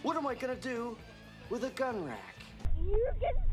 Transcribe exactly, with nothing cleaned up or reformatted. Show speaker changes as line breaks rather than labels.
What am I gonna do with a gun rack?
You can